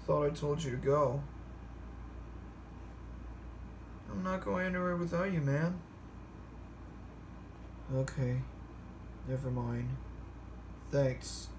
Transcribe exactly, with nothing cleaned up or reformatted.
thought I told you to go. I'm not going anywhere without you, man. Okay. Never mind. Thanks.